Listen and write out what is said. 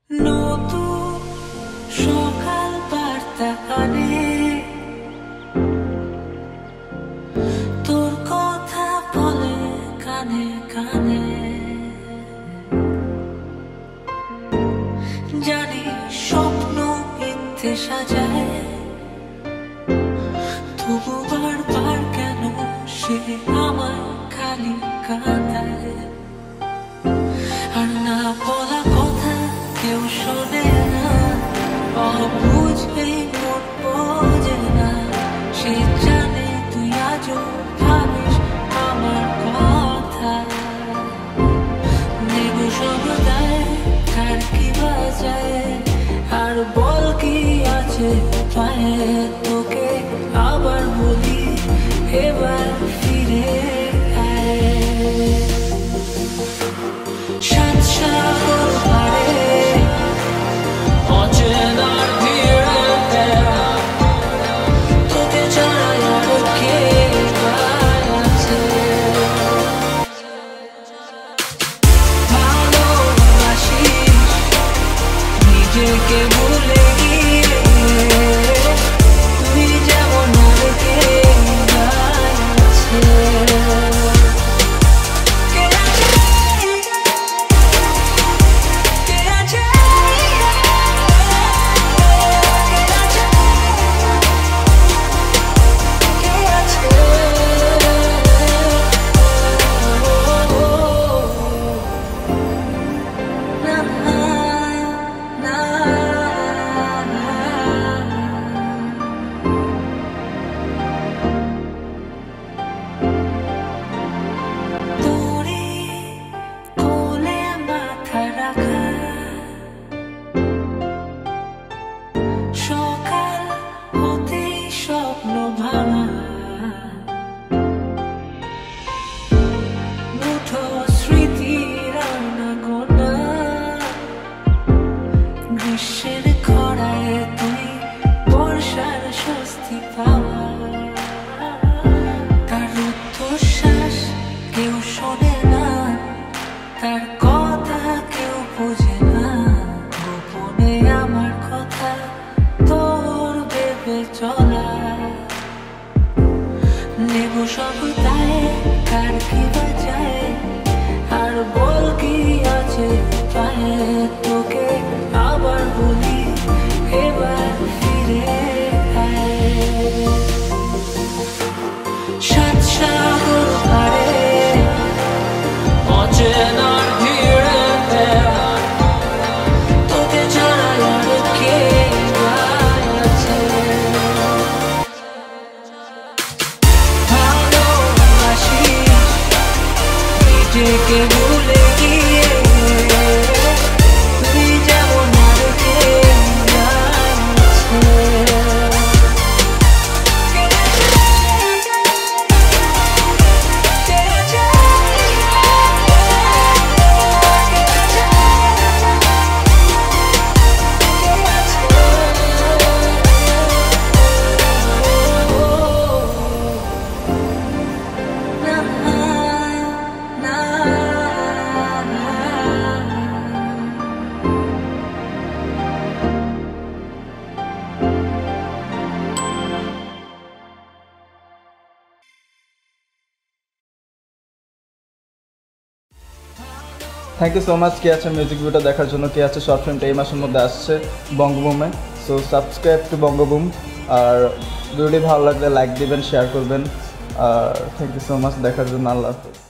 নতুন সকাল বার্তা আনে তোর কথা বলে কানে কানে জানি স্বপ্ন মিথ্যে সাজায় তবু বারবার কেন সে আমার খালি কাঁদায় আর না বলা কথা কেউ শোনে না অবুঝেই মন বোঝে না সে জানে তুই আজও ভাবিস আমার কথা নেব সবদায় কার কি বাজায় আর বল কি আছে পায়ে তোকে আবার বলি এবার ফিরে আয় সাত সাগর পারে অচেনার ভিড়ে তোকে ছাড়া আর কে আছে ভালোবাসিস নিজেকে ভুলে গিয়ে তুই যেমন আর কে আছে থ্যাংক ইউ সো মাচ কে আছে মিউজিক ভিডিওটা দেখার জন্য কে আছে শর্ট ফিল্মটা এই মাসের মধ্যে আসছে বঙ্গবুমে সো সাবস্ক্রাইব টু বঙ্গবুম আর ভিডিওটি ভালো লাগলে লাইক দিবেন শেয়ার করবেন আর থ্যাংক ইউ সো মাচ দেখার জন্য আল্লাহ হাফেজ